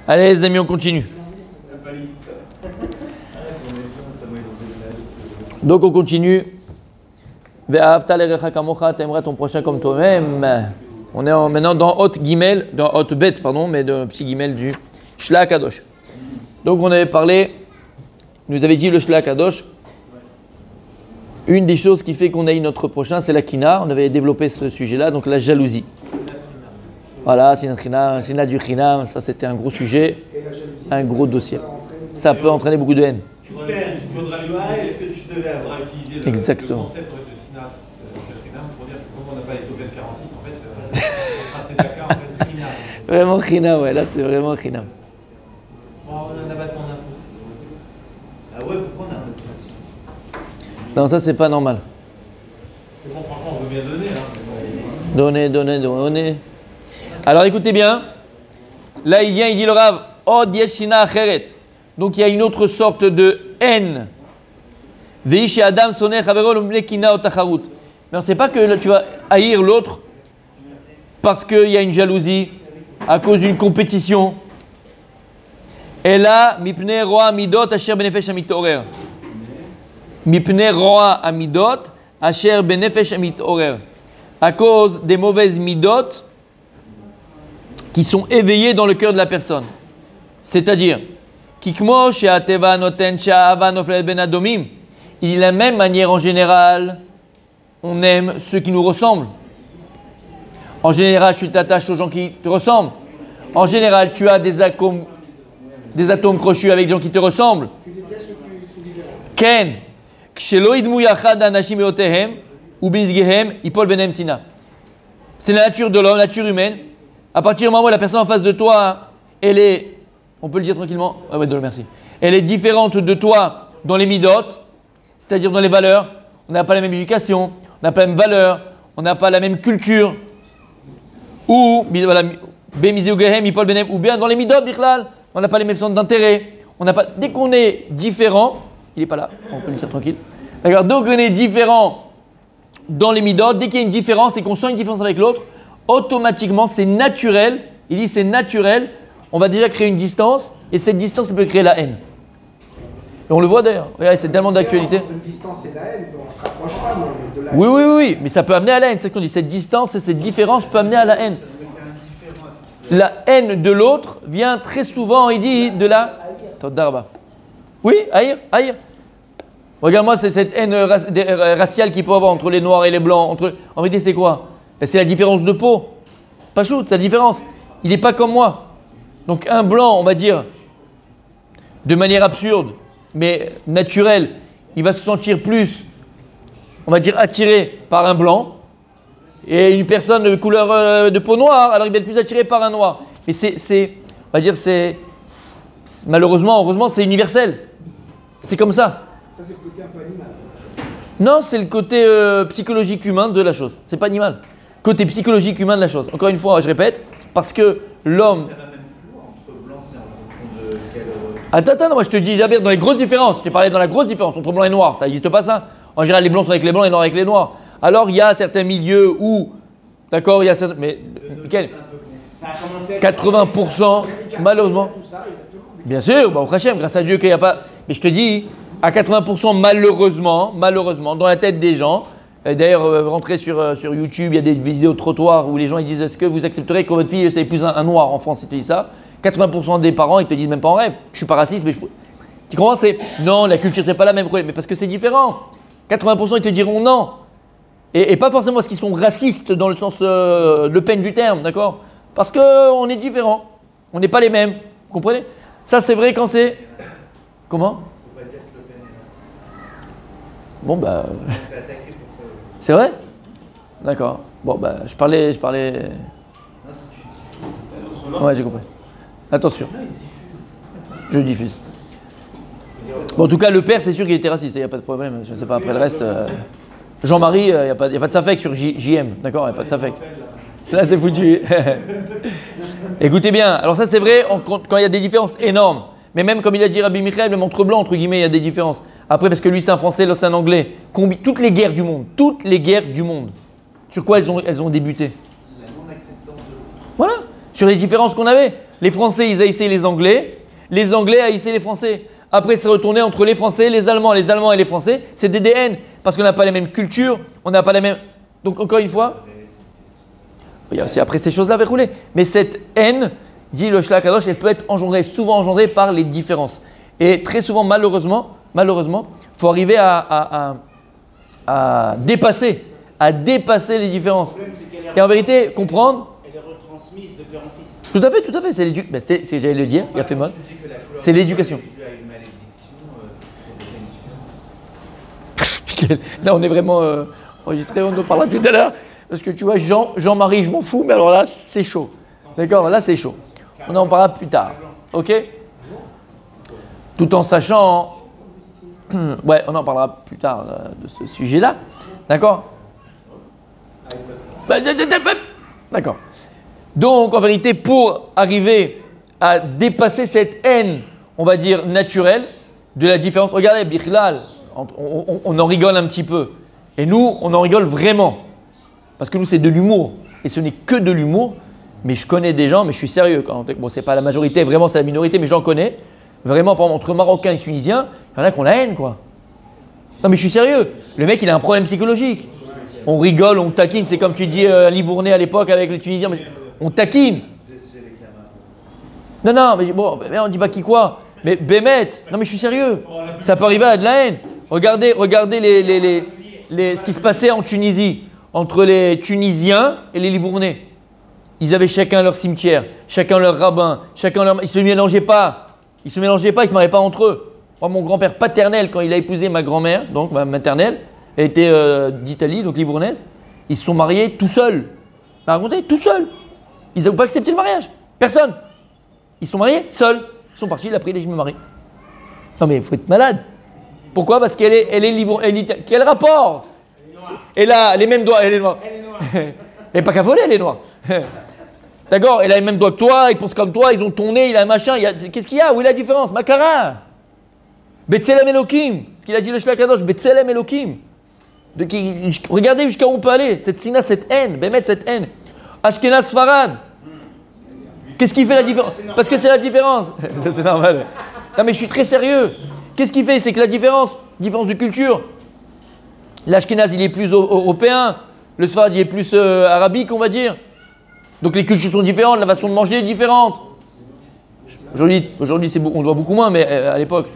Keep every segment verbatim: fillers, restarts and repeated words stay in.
Allez les amis, on continue. Donc on continue. T'aimeras ton prochain comme toi-même. On est en, maintenant dans Hot Gimel, dans Hot Bet, pardon, mais dans le petit Gimel du Shla Kadosh. Donc on avait parlé, nous avait dit le Shla Kadosh, une des choses qui fait qu'on aille notre prochain, c'est la kina. On avait développé ce sujet-là, donc la jalousie. Voilà, c'est une du khinam, ça c'était un gros sujet, un gros dossier. Ça peut entraîner beaucoup de haine. Est-ce que tu devais avoir utilisé le, Exactement. le concept de Sina pour dire que comme on n'a pas les Topes quarante-six, en fait, euh, c'est d'accord, en fait, Khinam. Vraiment khinam, ouais, là c'est vraiment khinam. Bon, on a un abattement d'impôt. Ah ouais, pourquoi on a un abattement? Non, ça c'est pas normal. Bon, franchement, on veut bien donner. Hein. Donner, donner, donner. Alors écoutez bien, là il vient, il dit le Rav, Od yeshina acheret. Donc il y a une autre sorte de haine. Veishi adam sonner chavero l'umble kina o tacharut. Mais on ne sait pas que tu vas haïr l'autre parce qu'il y a une jalousie, à cause d'une compétition. Et là, mipne roa amidot asher benefesh amitorer. Mipne roa amidot asher benefesh amitorer. À cause des mauvaises midot qui sont éveillées dans le cœur de la personne. C'est-à-dire, Kikmo she'ateva noten she'ahava noflet ben adomim. Il est de la même manière en général, on aime ceux qui nous ressemblent. En général, tu t'attaches aux gens qui te ressemblent. En général, tu as des atomes, des atomes crochus avec des gens qui te ressemblent. Tu détestes ceux qui sont différents. Ken, kshelo idmu yachad anashim eotehem ubizgehem ipol benem sina. C'est la nature de l'homme, la nature humaine. À partir du moment où la personne en face de toi, elle est, on peut le dire tranquillement, ah ouais, merci. Elle est différente de toi dans les midotes, c'est-à-dire dans les valeurs. On n'a pas la même éducation, on n'a pas la même valeur, on n'a pas la même culture. Ou, voilà, ou bien dans les midotes, on n'a pas les mêmes centres d'intérêt. On n'a pas, dès qu'on est différent, il n'est pas là, on peut le dire tranquille. D'accord, donc on est différent dans les midotes, dès qu'il y a une différence et qu'on sent une différence avec l'autre, automatiquement c'est naturel, il dit c'est naturel, on va déjà créer une distance et cette distance peut créer la haine. Et on le voit d'ailleurs, regardez, c'est tellement d'actualité. Une distance et la haine, on se rapprochera mais de la haine. Oui, oui, oui, oui, mais ça peut amener à la haine, c'est ce qu'on dit, cette distance et cette différence peut amener à la haine. La haine de l'autre vient très souvent, il dit, de la... Oui, haïr, haïr. Regarde-moi, c'est cette haine raciale qu'il peut y avoir entre les noirs et les blancs. Entre... En vérité, c'est quoi? C'est la différence de peau. Pas shoot, c'est la différence. Il n'est pas comme moi. Donc un blanc, on va dire, de manière absurde, mais naturelle, il va se sentir plus, on va dire, attiré par un blanc. Et une personne de couleur euh, de peau noire, alors il va être plus attiré par un noir. Mais c'est, c'est on va dire, c'est, malheureusement, heureusement, c'est universel. C'est comme ça. Ça, c'est le côté un peu animal. Non, c'est le côté euh, psychologique humain de la chose. C'est pas animal. Côté psychologique humain de la chose. Encore une fois, je répète, parce que l'homme... Ça va même plus loin entre blanc, c'est en fonction de quel... Attends, attends, moi je te dis, Jabir, dans les grosses différences, je t'ai parlé dans la grosse différence entre blanc et noir, ça n'existe pas ça. En général, les blancs sont avec les blancs et les noirs avec les noirs. Alors, il y a certains milieux où, d'accord, il y a certains... Mais, Michael, quatre-vingts pour cent, malheureusement... Bien sûr, bah, au Hachem, grâce à Dieu qu'il n'y a pas... Mais je te dis, à quatre-vingts pour cent, malheureusement, malheureusement, dans la tête des gens... D'ailleurs, euh, rentrez sur, euh, sur YouTube, il y a des vidéos de trottoirs où les gens ils disent est-ce que vous accepterez que votre fille épouse un, un noir en France? Ils te disent ça. quatre-vingts pour cent des parents ils te disent même pas en rêve. Je suis pas raciste, mais je... Tu comprends? C'est non, la culture c'est pas la même, mais parce que c'est différent. quatre-vingts pour cent ils te diront non. Et, et pas forcément parce qu'ils sont racistes dans le sens euh, Le Pen du terme, d'accord? Parce qu'on est différents. On n'est pas les mêmes. Vous comprenez? Ça c'est vrai quand c'est. Comment? Faut pas dire que Le Pen est raciste. Bon bah. C'est attaqué pour ça. C'est vrai? D'accord. Bon, bah, je parlais. Je parlais... Non, c'est tu diffuses. D'autres langues. Ouais, j'ai compris. Attention, Non, il diffuse. je diffuse. Bon, en tout cas, le père, c'est sûr qu'il était raciste, il n'y a pas de problème. Je ne sais pas, après le reste. Euh... Jean-Marie, il euh, n'y a, a pas de safek sur J- JM, d'accord? Il n'y a pas de safek. Là, c'est foutu. Écoutez bien, alors ça, c'est vrai on, quand il y a des différences énormes. Mais même comme il a dit Rabbi Michael, même entre blancs, entre guillemets, il y a des différences. Après, parce que lui, c'est un français, l'autre, c'est un anglais. Combi- toutes les guerres du monde, toutes les guerres du monde, sur quoi elles ont, elles ont débuté? La non-acceptance de l'autre. Voilà, sur les différences qu'on avait. Les Français, ils haïssaient les Anglais. Les Anglais haïssaient les Français. Après, c'est retourné entre les Français, les Allemands, les Allemands et les Français. C'est des D N parce qu'on n'a pas les mêmes cultures, on n'a pas les mêmes. Donc, encore une fois, oui, c'est après ces choses-là verroulées. Mais cette haine, dit le Shlach Kadosh, elle peut être engendrée, souvent engendrée par les différences. Et très souvent, malheureusement, malheureusement, il faut arriver à, à, à, à dépasser, à dépasser les différences. Et en vérité, comprendre. Elle est retransmise de père en fils. Tout à fait, tout à fait. C'est l'éducation. Ben c'est, c'est, j'allais le dire, il a fait mal. C'est l'éducation. Là, on est vraiment euh, enregistré, on en parlera tout à l'heure. Parce que tu vois, Jean, Jean-Marie, je m'en fous, mais alors là, c'est chaud. D'accord, là, c'est chaud. On en parlera plus tard. Ok? Tout en sachant. Ouais, on en parlera plus tard euh, de ce sujet-là. D'accord? D'accord. Donc, en vérité, pour arriver à dépasser cette haine, on va dire, naturelle, de la différence. Regardez, Bichlal, on, on, on en rigole un petit peu. Et nous, on en rigole vraiment. Parce que nous, c'est de l'humour. Et ce n'est que de l'humour. Mais je connais des gens, mais je suis sérieux. Quand, bon, c'est pas la majorité, vraiment, c'est la minorité, mais j'en connais. Vraiment, par exemple, entre Marocains et Tunisiens, il y en a qui ont la haine, quoi. Non, mais je suis sérieux. Le mec, il a un problème psychologique. On rigole, on taquine. C'est comme tu dis euh, Livournais à l'époque avec les Tunisiens. On taquine. Non, non, mais bon, mais on dit pas qui quoi. Mais Bémet, non, mais je suis sérieux. Ça peut arriver à de la haine. Regardez, regardez les, les, les, les, ce qui se passait en Tunisie entre les Tunisiens et les Livournais. Ils avaient chacun leur cimetière, chacun leur rabbin, chacun leur. Ils ne se mélangeaient pas. Ils ne se mélangeaient pas, ils ne se mariaient pas entre eux. Moi, mon grand-père paternel, quand il a épousé ma grand-mère, donc ma maternelle, elle était euh, d'Italie, donc livournaise, ils se sont mariés tout seuls. T'as raconté, tout seuls. Ils n'ont pas accepté le mariage. Personne. Ils se sont mariés seuls. Ils sont partis, il a pris les je me marie. Non mais il faut être malade. Pourquoi? Parce qu'elle est, elle est livournaise. Quel rapport? Elle a les mêmes doigts, elle est noire. Elle est noire. Elle n'est pas qu'à voler, elle est noire. D'accord, elle a les mêmes doigts que toi, ils pensent comme toi, ils ont ton nez, il a un machin. Il a... Qu'est-ce qu'il y a? Où est la différence? Makara. Betzelem Elohim. Ce qu'il a dit le Shlach Kadosh, Betzelem Elohim. De qui... Regardez jusqu'à où on peut aller. Cette sina, cette haine, Bémet, cette haine. Ashkenaz Sfarad. Qu'est-ce qui fait la différence? Parce que c'est la différence. C'est normal. Non mais je suis très sérieux. Qu'est-ce qui fait? C'est que la différence, différence de culture. L'Ashkenaz, il est plus européen. Le Sfarad, il est plus euh, arabique, on va dire. Donc les cultures sont différentes, la façon de manger est différente. Aujourd'hui, aujourd'hui c'est, on le voit beaucoup moins, mais euh, à l'époque.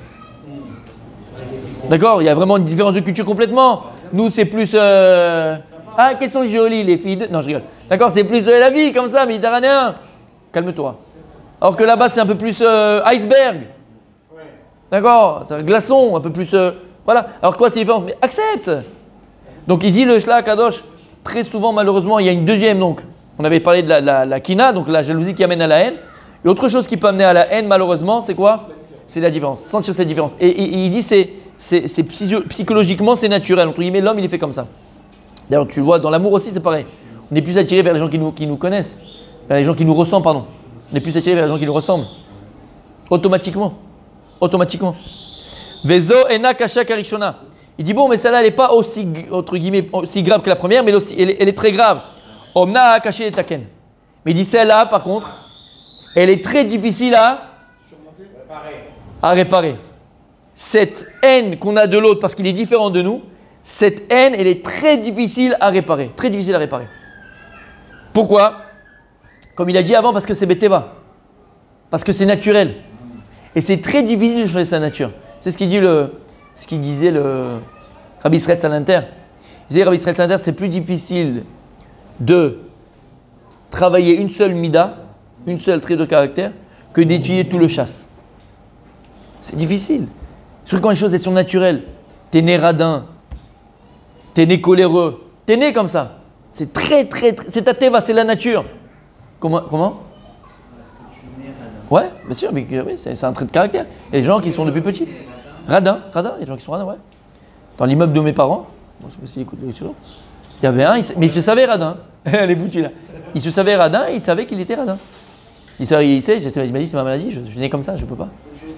D'accord, il y a vraiment une différence de culture complètement. Nous, c'est plus... Euh... Ah, quelles sont jolies les filles de... Non, je rigole. D'accord, c'est plus euh, la vie, comme ça, méditerranéen. Calme-toi. Alors que là-bas, c'est un peu plus euh, iceberg. D'accord, c'est un glaçon, un peu plus... Euh... Voilà. Alors quoi, c'est différent? Mais accepte. Donc il dit le Shlach Kadosh, très souvent, malheureusement, il y a une deuxième, donc... On avait parlé de la, la, la kina, donc la jalousie qui amène à la haine. Et autre chose qui peut amener à la haine, malheureusement, c'est quoi? C'est la différence. Sentir cette différence. Et, et, et il dit c'est, c'est, c'est psychologiquement, c'est naturel. Entre guillemets, l'homme, il est fait comme ça. D'ailleurs, tu vois, dans l'amour aussi, c'est pareil. On est plus attiré vers les gens qui nous, qui nous connaissent, vers les gens qui nous ressemblent, pardon. On est plus attiré vers les gens qui nous ressemblent. Automatiquement. Automatiquement. Vezo ena kasha karishona. Il dit bon, mais celle-là, elle n'est pas aussi, entre guillemets, aussi grave que la première, mais aussi, elle, est, elle est très grave. Omna a caché les taken. Mais il dit celle-là, par contre, elle est très difficile à réparer. à réparer. Cette haine qu'on a de l'autre parce qu'il est différent de nous, cette haine, elle est très difficile à réparer. Très difficile à réparer. Pourquoi? Comme il a dit avant, parce que c'est Beteva. Parce que c'est naturel. Et c'est très difficile de changer sa nature. C'est ce qu'il dit le, ce qu'il disait le Rabbi Israël Salanter. Il disait Rabbi Israël Salanter, c'est plus difficile de travailler une seule mida, une seule trait de caractère, que d'étudier tout le chasse. C'est difficile. Surtout quand les choses elles sont naturelles. T'es né radin, t'es né coléreux, t'es né comme ça. C'est très très, très c'est ta teva, c'est la nature. Comment, comment? Parce que tu es né radin. Ouais, bien sûr, mais, oui, c'est, c'est un trait de caractère. Il y a des gens qui sont depuis petits. Radin, radin, il y a des gens qui sont radins, ouais. Dans l'immeuble de mes parents, bon, je sais pas s'ils écoutent les lectures. Il y avait un, il, mais il se savait radin. Elle est foutue là. Il se savait radin et il savait qu'il était radin. Il, savait, il sait, il m'a dit c'est ma maladie, je, je suis né comme ça, je ne peux pas.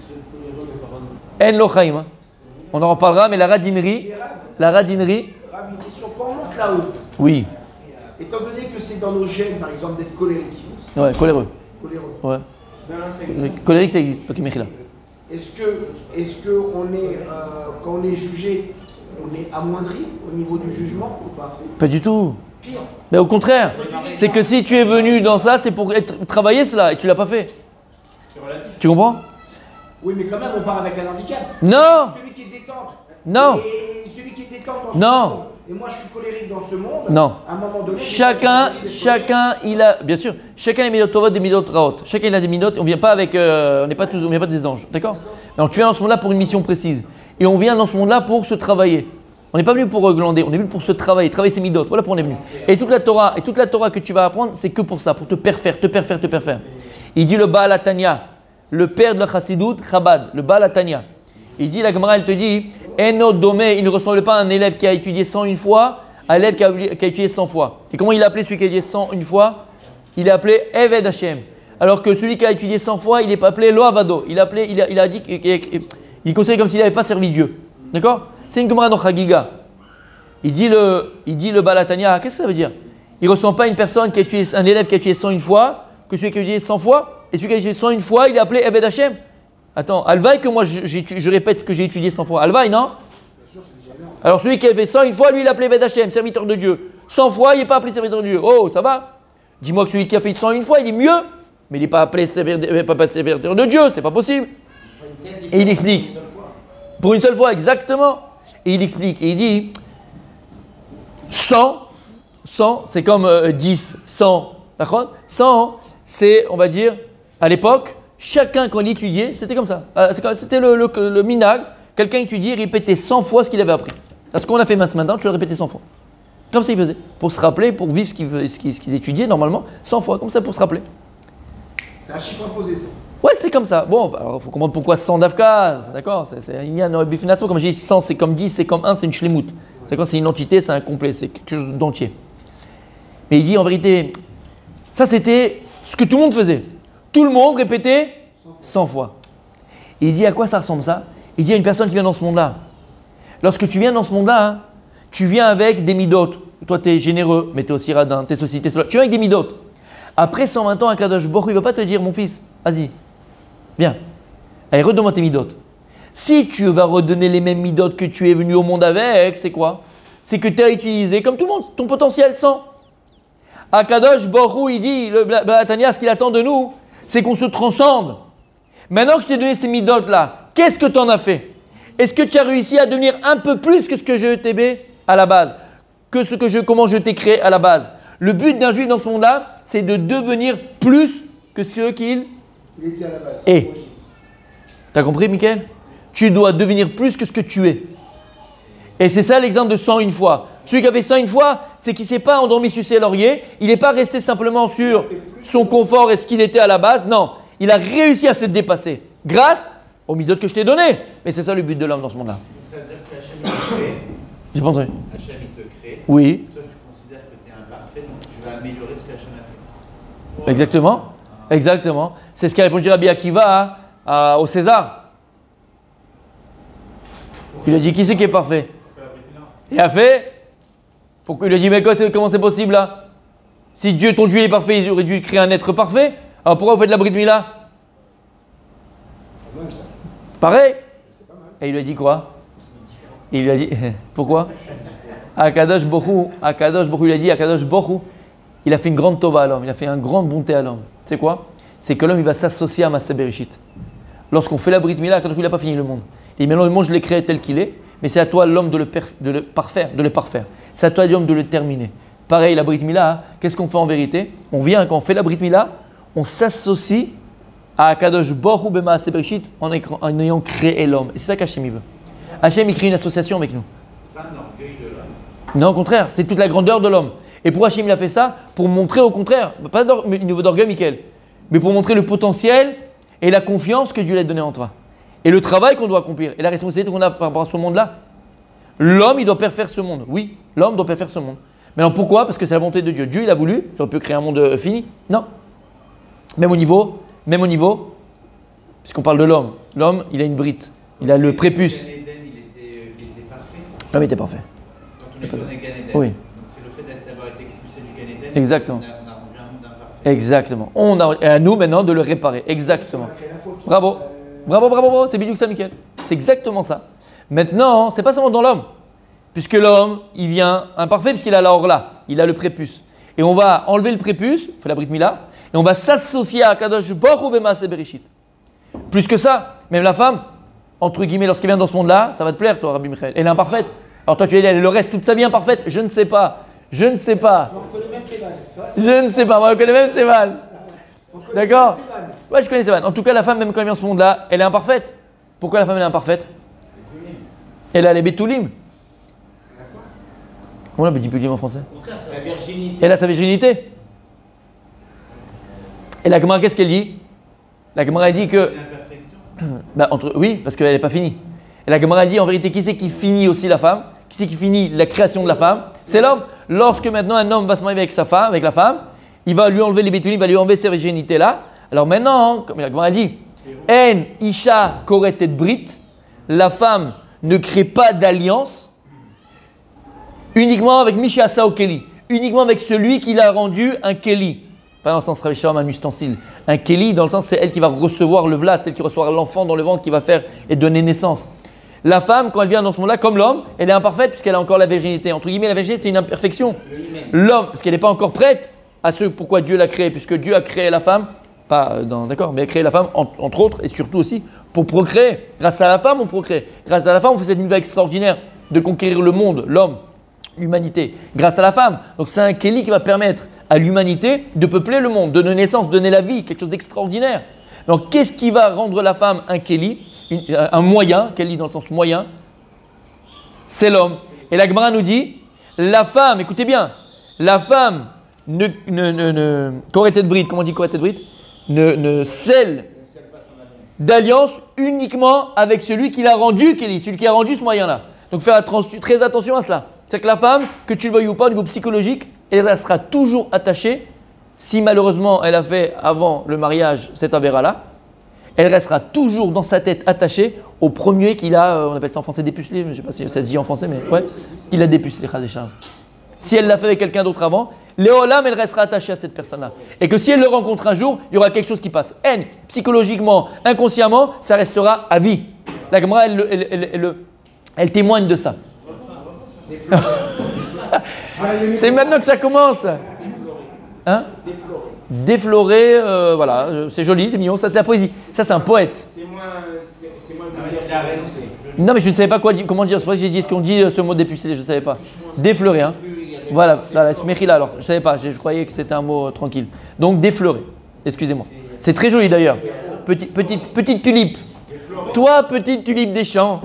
En lochaim. Hein. On en reparlera, mais la radinerie, la radinerie. Rav, une question, quand on monte là-haut, oui. étant donné que c'est dans nos gènes, par exemple, d'être colérique. Ouais, coléreux. Coléreux. Ouais. Ben, ça existe. Colérique, ça existe. Ok, Mechila. Est-ce que, est-ce que on est, euh, quand on est jugé, on est amoindri au niveau du jugement ou pas? Pas du tout. Pire. Mais au contraire, c'est que si tu es venu dans ça, c'est pour être, travailler cela et tu l'as pas fait. Tu comprends? Oui, mais quand même, on part avec un handicap. Non. Celui qui est détente. Non. Et celui qui est détente dans ce Non. monde. Et moi, je suis colérique dans ce monde. Non. À un moment donné, Chacun, j'ai pas envie d'être chacun, il a, bien sûr, chacun a des midotes tovot, des midotes raot. Chacun il a des midotes. On vient pas avec, euh, on n'est pas tous, on vient pas des anges, d'accord? Donc tu viens dans ce monde-là pour une mission précise, et on vient dans ce monde-là pour se travailler. On n'est pas venu pour glander, on est venu pour se travailler, travailler ses midotes. Voilà pourquoi on est venu. Et toute la Torah, et toute la Torah que tu vas apprendre, c'est que pour ça, pour te perfaire, te perfaire, te perfaire. Il dit le Baal Atania, le père de la Chassidut, Chabad, le Baal Atania. Il dit, la Gemara, elle te dit, Eno Domé, il ne ressemble pas à un élève qui a étudié cent une fois, à l'élève qui a, qui a étudié cent fois. Et comment il a appelé celui qui a étudié cent une fois? Il est appelé Eved Hashem. Alors que celui qui a étudié cent fois, il n'est pas appelé Loavado. Il a, appelé, il a, il a dit qu'il il conseille comme s'il n'avait pas servi Dieu. D'accord? C'est une Gemara dans Chagiga. Il dit le, il dit le Balatania, qu'est-ce que ça veut dire? Il ne ressemble pas à une personne qui a étudié, un élève qui a étudié cent une fois, que celui qui a étudié cent fois, et celui qui a étudié cent une fois, il est appelé Eved Hashem. Attends, Alvaï que moi je, je, je répète ce que j'ai étudié cent fois. Alvaï, non? Alors celui qui a fait cent une fois, lui il est appelé Eved Hashem, serviteur de Dieu. cent fois, il n'est pas appelé serviteur de Dieu. Oh, ça va? Dis-moi que celui qui a fait cent une fois, il est mieux, mais il n'est pas appelé serviteur de Dieu, c'est pas possible. Et il explique. Pour une seule fois, exactement. Et il explique, et il dit cent, cent, c'est comme euh, dix, cent, d'accord? cent, c'est, on va dire, à l'époque, chacun quand il étudiait, c'était comme ça. C'était le, le, le minag, quelqu'un étudiait, répétait cent fois ce qu'il avait appris. Ce qu'on a fait maintenant, tu le répétais cent fois. Comme ça il faisait, pour se rappeler, pour vivre ce qu'ils ce qu'ils, ce qu'ils étudiaient normalement, cent fois, comme ça pour se rappeler. C'est un chiffre imposé ça. Ouais, c'était comme ça. Bon, il faut comprendre pourquoi cent d'Afka, d'accord? Il y a un bifination, comme j'ai dit, cent c'est comme dix, c'est comme un, c'est une shlemut. D'accord? C'est une entité, c'est un complet, c'est quelque chose d'entier. Mais il dit en vérité, ça c'était ce que tout le monde faisait. Tout le monde répétait cent fois. Et il dit à quoi ça ressemble ça? Il dit à une personne qui vient dans ce monde-là. Lorsque tu viens dans ce monde-là, hein, tu viens avec des midotes. Toi, tu es généreux, mais tu es aussi radin, tu es ceci, tu es cela. Tu viens avec des midotes. Après cent vingt ans, un Kadosh Baruch Hu, il ne va pas te dire, mon fils, vas-y, viens, allez, redonne-moi tes midotes. Si tu vas redonner les mêmes midotes que tu es venu au monde avec, c'est quoi? C'est que tu as utilisé, comme tout le monde, ton potentiel cent. Akadosh Baruch Hu, il dit, le Balatania, ce qu'il attend de nous, c'est qu'on se transcende. Maintenant que je t'ai donné ces midotes-là, qu'est-ce que tu en as fait? Est-ce que tu as réussi à devenir un peu plus que ce que je t'ai à la base? Que ce que je, comment je t'ai créé à la base? Le but d'un juif dans ce monde-là, c'est de devenir plus que ce qu'il est. Tu as compris, Mickaël? Tu dois devenir plus que ce que tu es. Et c'est ça l'exemple de cent une fois. Celui qui a fait cent une fois, c'est qu'il ne s'est pas endormi sur ses lauriers. Il n'est pas resté simplement sur son confort et ce qu'il était à la base. Non, il a réussi à se dépasser grâce aux midotes que je t'ai données. Mais c'est ça le but de l'homme dans ce monde-là. Ça veut dire qu'Hachem te crée. J'ai pas entendu. Hachem il te crée. Oui. Toi tu considères que tu es imparfait, donc tu vas améliorer ce qu'Hachem a fait. Exactement. Exactement. C'est ce qu'a répondu Rabbi Akiva à, à, au César. Il a dit qui c'est qui est parfait? Il a fait. Pourquoi il a dit mais comment c'est possible là? Si Dieu, ton Dieu est parfait, il aurait dû créer un être parfait. Alors pourquoi vous faites la Brit Mila? Pareil. Et il lui a dit quoi? Il lui a dit pourquoi? Akadosh Borou, Akadosh Borou, il a dit Akadosh Borou, il a fait une grande tova à l'homme, il a fait une grande bonté à l'homme. C'est quoi? C'est que l'homme il va s'associer à Maaseh Bereshit. Lorsqu'on fait la Brit Mila, Akadosh Borou il n'a pas fini le monde. Et maintenant le monde je l'ai créé tel qu'il est, mais c'est à toi l'homme de le, perf- de le parfaire, de le parfaire. C'est à toi l'homme de le terminer. Pareil la Brit Mila, hein, qu'est-ce qu'on fait en vérité? On vient quand on fait la Brit Mila, on s'associe à Akadosh Borou B'Maaseh Bereshit en, en ayant créé l'homme. Et c'est ça qu'Hachem il veut. Hachem il crée une association avec nous. C'est pas un orgueil de l'homme. Non, au contraire, c'est toute la grandeur de l'homme. Et pourquoi Hachem il a fait ça? Pour montrer au contraire, pas au niveau d'orgueil, Mickaël, mais pour montrer le potentiel et la confiance que Dieu l'a donné en toi. Et le travail qu'on doit accomplir et la responsabilité qu'on a par rapport à ce monde-là. L'homme, il doit perfaire ce monde. Oui, l'homme doit perfaire ce monde. Mais alors pourquoi? Parce que c'est la volonté de Dieu. Dieu, il a voulu, on peut créer un monde euh, fini. Non. Même au niveau, même au niveau, puisqu'on parle de l'homme, l'homme, il a une brite. Il a le prépuce. Gan Eden, il était, il était parfait. L'homme était parfait. Donc il est donné Gan Eden. Oui. Donc c'est le fait d'avoir été expulsé du Gan Eden. Exactement. On a, on a rendu un monde imparfait. Exactement. On a et à nous maintenant de le réparer. Exactement. Bravo. Bravo, bravo, bravo. C'est bidouk ça, Mickaël. C'est exactement ça. Maintenant, c'est pas seulement dans l'homme. Puisque l'homme, il vient imparfait, puisqu'il a la orla. Il a le prépuce. Et on va enlever le prépuce, on fait la Brit Mila, et on va s'associer à Kadosh Baruch Hu b'maaseh Bereshit. Plus que ça, même la femme, entre guillemets, lorsqu'elle vient dans ce monde-là, ça va te plaire, toi, Rabbi Michael. Elle est imparfaite. Alors toi, tu vas dire, elle le reste toute sa vie imparfaite. Je ne sais pas. Je ne sais pas. On connaît même Kévan. Je ne sais pas. Moi, je connais même Sévan. D'accord? Ouais, je connais Sévan. En tout cas, la femme, même quand elle vient dans ce monde-là, elle est imparfaite. Pourquoi la femme elle est imparfaite? Elle a les bétoulim. Comment on appelle bétoulim en français? La virginité. Elle a sa virginité. Et la Gemara, qu'est-ce qu'elle dit? La Gemara dit que. L'imperfection. Bah, entre, oui, parce qu'elle n'est pas finie. Et la Gemara dit en vérité, qui c'est qui finit aussi la femme? Qui c'est qui finit la création de la femme? C'est l'homme. Lorsque maintenant un homme va se marier avec sa femme, avec la femme, il va lui enlever les bétulis, il va lui enlever sa virginité là. Alors maintenant, comme la Gemara dit, En Isha Koretet Brit, la femme ne crée pas d'alliance uniquement avec Misha Sao Keli, uniquement avec celui qui l'a rendu un Keli. Pas dans le sens Ravisham, un ustensile. Un Keli, dans le sens, c'est elle qui va recevoir le Vlad, celle qui recevra l'enfant dans le ventre qui va faire et donner naissance. La femme, quand elle vient dans ce monde-là, comme l'homme, elle est imparfaite puisqu'elle a encore la virginité. Entre guillemets, la virginité, c'est une imperfection. L'homme, parce qu'elle n'est pas encore prête à ce pourquoi Dieu l'a créée, puisque Dieu a créé la femme, pas dans, d'accord, mais a créé la femme, en, entre autres, et surtout aussi, pour procréer. Grâce à la femme, on procrée. Grâce à la femme, on fait cette nouvelle extraordinaire de conquérir le monde, l'homme, l'humanité. Grâce à la femme. Donc c'est un Kéli qui va permettre à l'humanité de peupler le monde, de donner naissance, de donner la vie, quelque chose d'extraordinaire. Donc qu'est-ce qui va rendre la femme un Kéli? Une, un moyen, qu'elle dit dans le sens moyen, c'est l'homme. Et la Gemara nous dit, la femme, écoutez bien, la femme ne, ne, ne, ne Koretet Brit, comment on dit Koretet Brit, ne, ne scelle d'alliance uniquement avec celui qui l'a rendu, celui qui a rendu ce moyen-là. Donc faire très attention à cela. C'est que la femme, que tu le veuilles ou pas au niveau psychologique, elle sera toujours attachée, si malheureusement elle a fait avant le mariage cet avéra-là, elle restera toujours dans sa tête attachée au premier qu'il a, euh, on appelle ça en français dépucelé, je ne sais pas si ça se dit en français, mais ouais, qu'il a dépucelé. Si elle l'a fait avec quelqu'un d'autre avant, Léolam, elle restera attachée à cette personne-là. Et que si elle le rencontre un jour, il y aura quelque chose qui passe. Haine, psychologiquement, inconsciemment, ça restera à vie. La Gemara, elle, elle, elle, elle, elle témoigne de ça. C'est maintenant que ça commence. Hein? Déflorer, euh, voilà, c'est joli, c'est mignon, ça c'est la poésie. Ça c'est un poète. C'est moi, c'est moi Ah, mais c'est la raison, c'est- Non mais je ne savais pas quoi dire, comment dire, c'est pour ça que j'ai dit ce qu'on dit ce mot dépucelé, je ne savais pas. Défleurer, hein. Voilà, là, là, alors, je ne savais pas, je, je croyais que c'était un mot euh, tranquille. Donc défleurer, excusez-moi. C'est très joli d'ailleurs. Petit, petite, petite tulipe. Toi, petite tulipe des champs.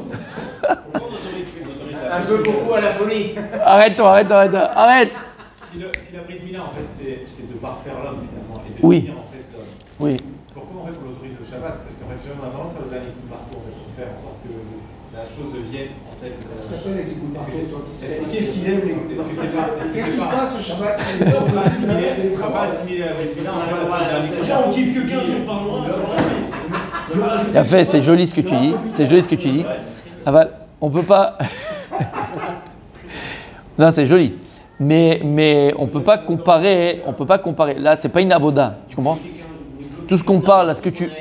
un peu beaucoup à la folie. Arrête-toi, arrête, arrête, arrête. Si, le, si la Brit Mila, en fait, c'est, c'est de parfaire l'homme, finalement, et de Oui. finir, en fait, l'homme. Oui. Pourquoi, en fait, on autorise le Shabbat? Parce qu'en fait, on a vraiment le dernier coup de marteau, en fait, pour faire en sorte que la chose devienne, en fait... euh, Qu'est-ce qu'il aime les coups de Est-ce que c'est pas... Est-ce que Qu'est-ce c'est qui se pas... passe au Shabbat? On va assimiler, on va pas assimiler la Brit Mila, en fait, parce que le dernier coup de Déjà, on marteau. kiffe que quinze jours par mois sur la Bien fait, c'est joli ce que tu dis. C'est joli ce que tu dis. Aval, on peut pas. Non, c'est joli. Mais, mais on peut pas comparer. On peut pas comparer. Là, c'est pas une avoda. Tu comprends? Tout ce qu'on parle, là, ce que tu.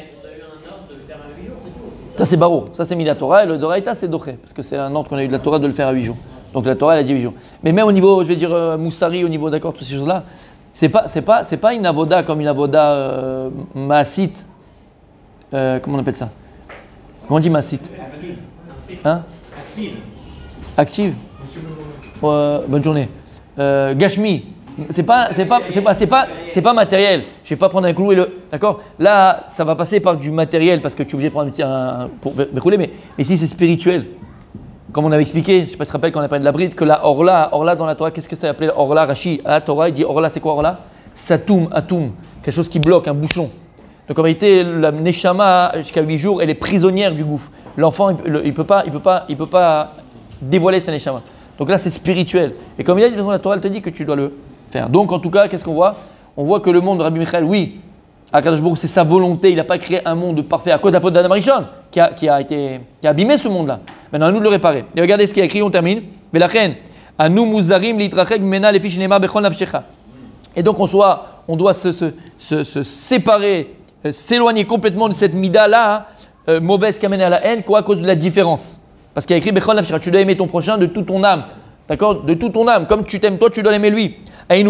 Ça, c'est Baro. Ça, c'est mis la Torah. Et le Doraïta, c'est Doché. Parce que c'est un ordre qu'on a eu de la Torah de le faire à huit jours. Donc la Torah, elle a dit huit jours. Mais même au niveau, je vais dire, euh, Moussari, au niveau, d'accord, toutes ces choses-là, c'est pas, c'est pas, c'est pas une avoda comme une avoda euh, maasite. Euh, comment on appelle ça? Comment on dit maasite? Active. Hein? Active. Active. Euh, bonne journée. Euh, Gashmi. C'est pas, c'est pas, c'est pas, c'est pas, c'est pas matériel. Je vais pas prendre un clou et le, d'accord. Là, ça va passer par du matériel parce que tu es obligé de prendre un petit, un, pour rouler, mais, mais ici c'est spirituel. Comme on avait expliqué, je sais pas si tu te rappelles quand on a parlé de la bride, que la orla, orla dans la Torah, qu'est-ce que ça appelé orla Rashi? À la Torah, il dit orla, c'est quoi orla? Satum, atum, quelque chose qui bloque, un bouchon. Donc en réalité, la neshama jusqu'à huit jours, elle est prisonnière du gouffre. L'enfant, il ne peut pas, il peut pas, il peut pas dévoiler sa neshama. Donc là, c'est spirituel. Et comme il a dit, de toute façon, la Torah, elle te dit que tu dois le faire. Donc en tout cas, qu'est-ce qu'on voit? On voit que le monde de Rabbi Michael, oui, Akadosh Baruch Hu, c'est sa volonté. Il n'a pas créé un monde parfait à cause de la faute d'Adam Rishon qui a, qui a été, qui a abîmé ce monde-là. Maintenant, à nous de le réparer. Et regardez ce qui est écrit, on termine. Et donc on soit, on doit se, se, se, se séparer, euh, s'éloigner complètement de cette mida-là, euh, mauvaise qui amène à la haine, quoi, à cause de la différence. Parce qu'il y a écrit Bechol Nafshecha, tu dois aimer ton prochain de toute ton âme. D'accord? De toute ton âme. Comme tu t'aimes toi, tu dois l'aimer lui.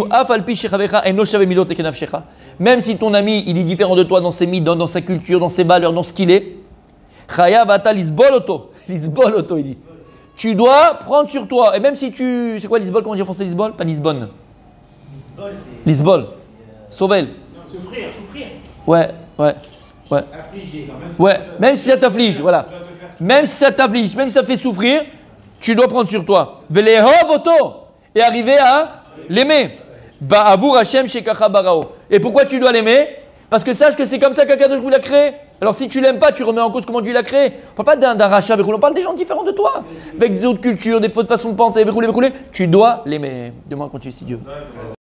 Même si ton ami, il est différent de toi dans ses mides, dans, dans sa culture, dans ses valeurs, dans ce qu'il est. Lisbol, il dit. Tu dois prendre sur toi. Et même si tu. C'est quoi Lisbol? Comment on dit en français Lisbol? Pas Lisbonne. Lisbol, c'est. Lisbol. Sauvel. Souffrir, souffrir. Ouais, ouais, ouais. Affligé. Ouais, même si ça t'afflige, voilà. Même si ça t'afflige, même si ça fait souffrir, tu dois prendre sur toi. Et arriver à l'aimer. Ba'avur Hashem shekacha barao. Et pourquoi tu dois l'aimer? Parce que sache que c'est comme ça qu'Akadosh Baruch Hu l'a créé. Alors si tu l'aimes pas, tu remets en cause comment Dieu l'a créé. On parle pas d'un rachat, on parle des gens différents de toi. Avec des autres cultures, des fautes façons de penser, tu dois l'aimer. Demain, on continue si Dieu veut.